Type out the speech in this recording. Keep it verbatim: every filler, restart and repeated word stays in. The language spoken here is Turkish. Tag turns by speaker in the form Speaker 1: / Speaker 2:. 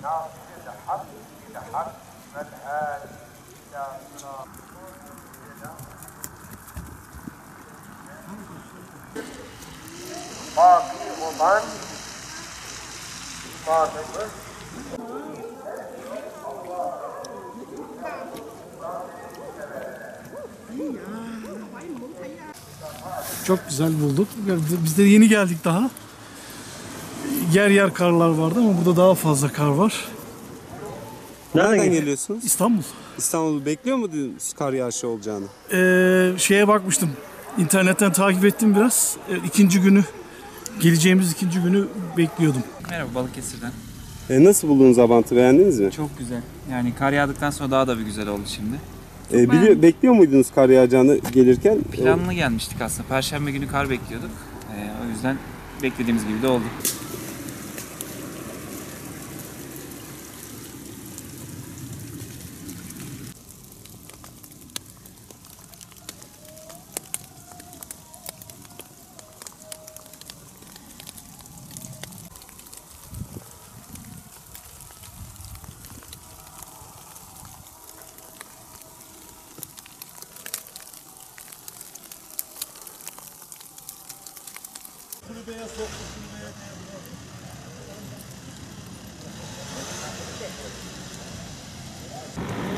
Speaker 1: Çok güzel bulduk. Biz de yeni geldik daha. Yer yer karlar vardı ama burada daha fazla kar var.
Speaker 2: Nereden geliyorsunuz?
Speaker 1: İstanbul.
Speaker 2: İstanbul bekliyor muydunuz kar yağışı olacağını?
Speaker 1: Ee, şeye bakmıştım. İnternetten takip ettim biraz. Ee, ikinci günü, geleceğimiz ikinci günü bekliyordum.
Speaker 3: Merhaba, Balıkesir'den.
Speaker 2: E, nasıl buldunuz Abant'ı, beğendiniz mi?
Speaker 3: Çok güzel. Yani kar yağdıktan sonra daha da bir güzel oldu şimdi.
Speaker 2: E, biliyor, bekliyor muydunuz kar yağacağını gelirken?
Speaker 3: Planlı gelmiştik aslında. Perşembe günü kar bekliyorduk. Ee, o yüzden beklediğimiz gibi de oldu.
Speaker 1: Kulübeye soktu, kulübeye.